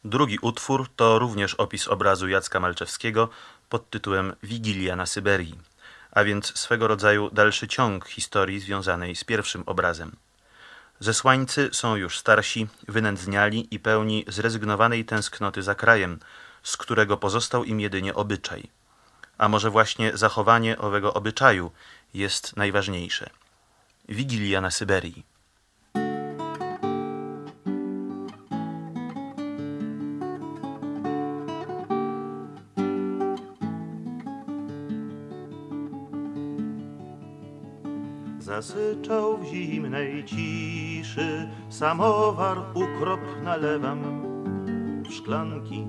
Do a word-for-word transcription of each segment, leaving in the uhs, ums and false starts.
Drugi utwór to również opis obrazu Jacka Malczewskiego pod tytułem Wigilia na Syberii, a więc swego rodzaju dalszy ciąg historii związanej z pierwszym obrazem. Zesłańcy są już starsi, wynędzniali i pełni zrezygnowanej tęsknoty za krajem, z którego pozostał im jedynie obyczaj. A może właśnie zachowanie owego obyczaju jest najważniejsze. Wigilia na Syberii. Zasyczał w zimnej ciszy, samowar ukrop nalewam w szklanki.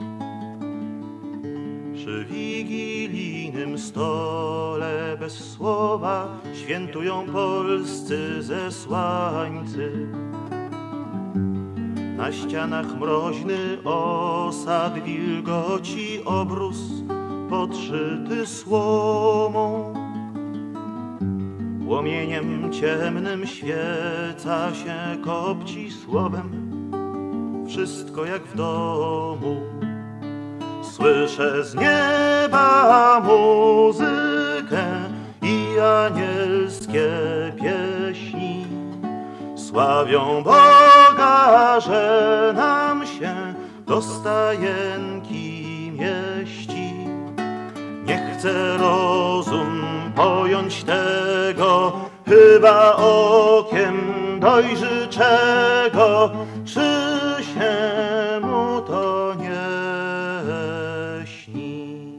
Przy wigilijnym stole bez słowa świętują polscy zesłańcy. Na ścianach mroźny osad wilgoci obrus podszyty słomą. Płomieniem ciemnym świeca się kopci słowem, wszystko jak w domu. Słyszę z nieba muzykę i anielskie pieśni. Sławią Boga, że nam się do stajenki mieści. Nie chcę rozum pojąć tego, chyba okiem dojrzy czego, czy się mu to nie śni.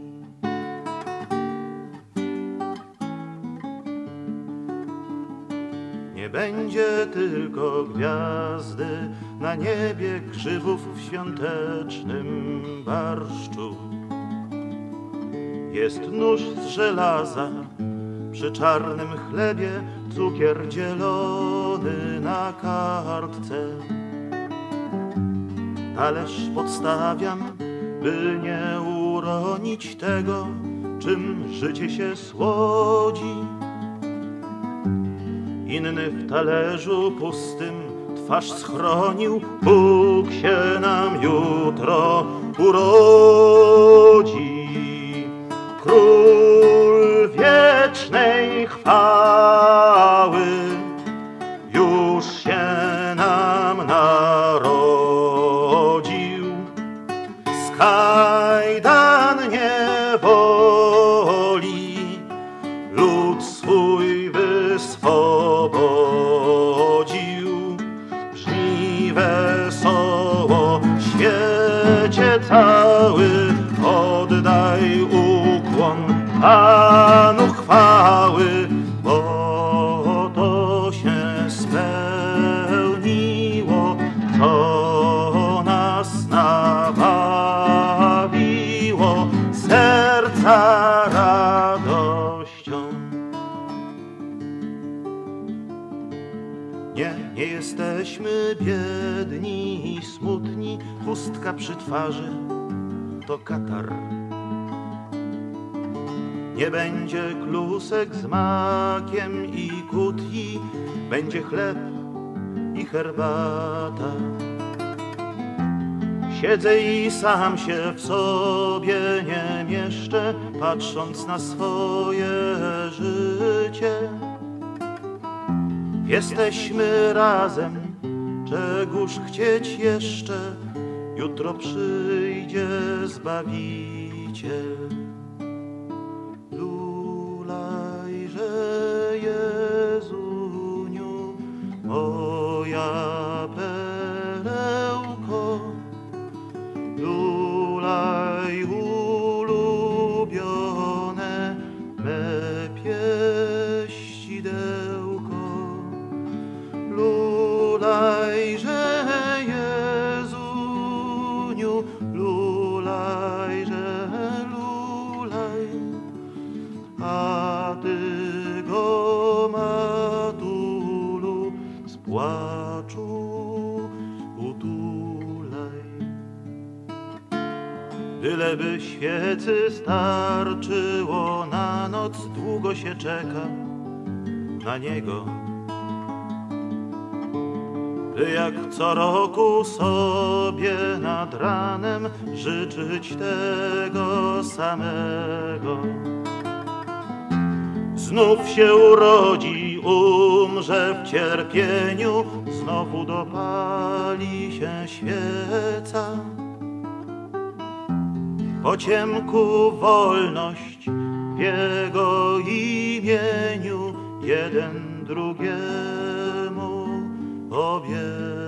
Nie będzie tylko gwiazdy na niebie, grzybów w świątecznym barszczu. Jest nóż z żelaza przy czarnym chlebie, cukier dzielony na kartce. Talerz podstawiam, by nie uronić tego, czym życie się słodzi. Inny w talerzu pustym twarz schronił, Bóg się nam jutro urodzi. Król wiecznej chwały już się nam narodził. Z kajdan niewoli lud swój wyswobodził. Brzmi wesoło, świecie cały, oddaj ukłon Panu chwały, bo to się spełniło, co nas nabawiło serca radością. Nie, nie jesteśmy biedni i smutni, chustka przy twarzy to katar. Nie będzie klusek z makiem i kutji, będzie chleb i herbata. Siedzę i sam się w sobie nie mieszczę, patrząc na swoje życie. Jesteśmy razem, czegóż chcieć jeszcze, jutro przyjdzie Zbawiciel. Jezuniu, moja perełko, lulaj ulubione me pieścidełko. Lulajże Jezuniu, lulajże, lulaj, a ty go matulu z płaczu utulaj. Byleby świecy starczyło na noc, długo się czeka na niego. by jak co roku sobie nad ranem życzyć tego samego. Znów się urodzi, umrze w cierpieniu, znowu dopali się świeca. Po ciemku wolność w jego imieniu jeden drugiemu obieca.